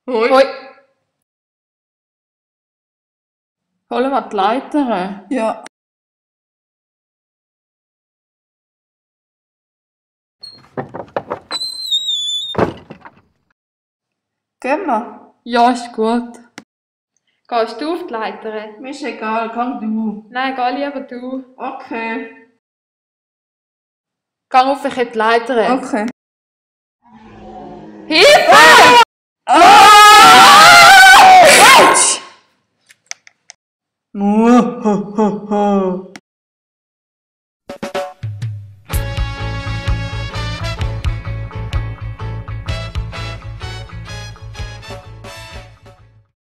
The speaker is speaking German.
Hoi. Hoi. Holen wir die Leiter? Ja. Gehen wir? Ja, ist gut. Gehst du auf die Leiter? Mir ist egal, gang du. Nein, geh lieber du. Okay. Geh auf, ich heb die Leiter. Okay. Hilfe! Autsch!